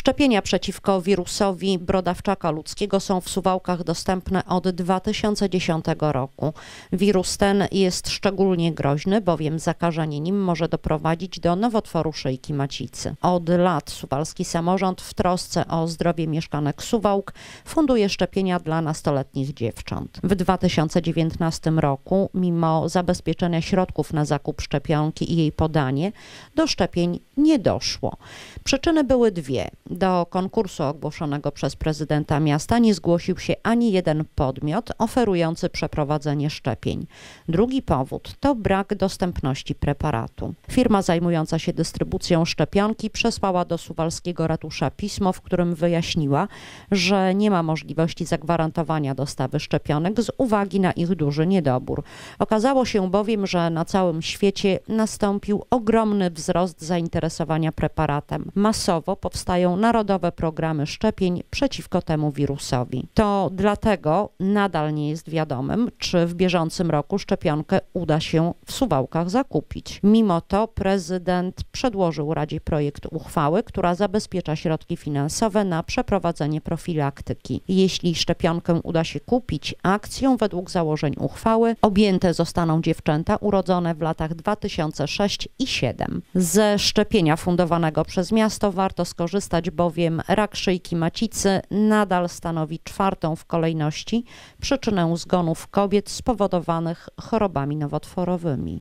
Szczepienia przeciwko wirusowi brodawczaka ludzkiego są w Suwałkach dostępne od 2010 roku. Wirus ten jest szczególnie groźny, bowiem zakażenie nim może doprowadzić do nowotworu szyjki macicy. Od lat suwalski samorząd w trosce o zdrowie mieszkanek Suwałk funduje szczepienia dla nastoletnich dziewcząt. W 2019 roku, mimo zabezpieczenia środków na zakup szczepionki i jej podanie, do szczepień nie doszło. Przyczyny były dwie. Do konkursu ogłoszonego przez prezydenta miasta nie zgłosił się ani jeden podmiot oferujący przeprowadzenie szczepień. Drugi powód to brak dostępności preparatu. Firma zajmująca się dystrybucją szczepionki przesłała do suwalskiego ratusza pismo, w którym wyjaśniła, że nie ma możliwości zagwarantowania dostawy szczepionek z uwagi na ich duży niedobór. Okazało się bowiem, że na całym świecie nastąpił ogromny wzrost zainteresowania preparatem. Masowo powstają narodowe programy szczepień przeciwko temu wirusowi. To dlatego nadal nie jest wiadomym, czy w bieżącym roku szczepionkę uda się w Suwałkach zakupić. Mimo to prezydent przedłożył Radzie projekt uchwały, która zabezpiecza środki finansowe na przeprowadzenie profilaktyki. Jeśli szczepionkę uda się kupić, akcją według założeń uchwały objęte zostaną dziewczęta urodzone w latach 2006 i 2007. Ze szczepienia fundowanego przez miasto warto skorzystać, bowiem rak szyjki macicy nadal stanowi czwartą w kolejności przyczynę zgonów kobiet spowodowanych chorobami nowotworowymi.